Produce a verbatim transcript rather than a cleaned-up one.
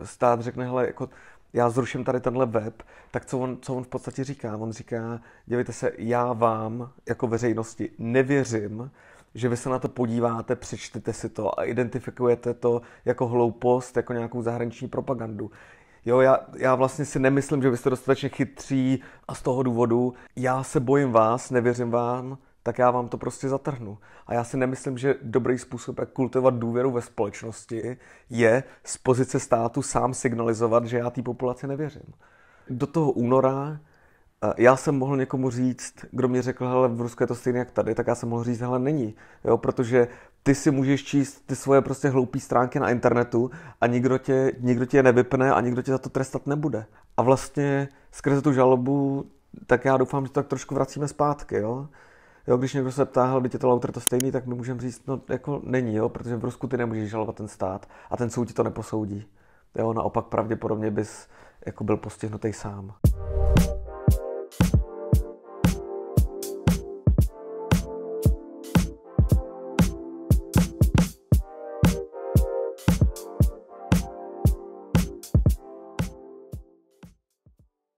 stát řekne, hele, jako já zruším tady tenhle web, tak co on, co on v podstatě říká? On říká, dívejte se, já vám jako veřejnosti nevěřím, že vy se na to podíváte, přečtete si to a identifikujete to jako hloupost, jako nějakou zahraniční propagandu. Jo, já, já vlastně si nemyslím, že vy jste dostatečně chytří a z toho důvodu já se bojím vás, nevěřím vám, tak já vám to prostě zatrhnu. A já si nemyslím, že dobrý způsob, jak kultivovat důvěru ve společnosti, je z pozice státu sám signalizovat, že já té populaci nevěřím. Do toho února já jsem mohl někomu říct, kdo mi řekl, hele, v Rusku je to stejné jak tady, tak já jsem mohl říct, hele, není. Jo, protože ty si můžeš číst ty svoje prostě hloupé stránky na internetu a nikdo tě, nikdo tě je nevypne a nikdo tě za to trestat nebude. A vlastně skrze tu žalobu, tak já doufám, že to tak trošku vracíme zpátky, jo. Jo, když někdo se ptá, hele, teď je to autor to stejný, tak my můžeme říct, no jako není, jo, protože v Rusku ty nemůžeš žalovat ten stát a ten soud ti to neposoudí. Jo, naopak pravděpodobně bys jako byl postihnutý sám.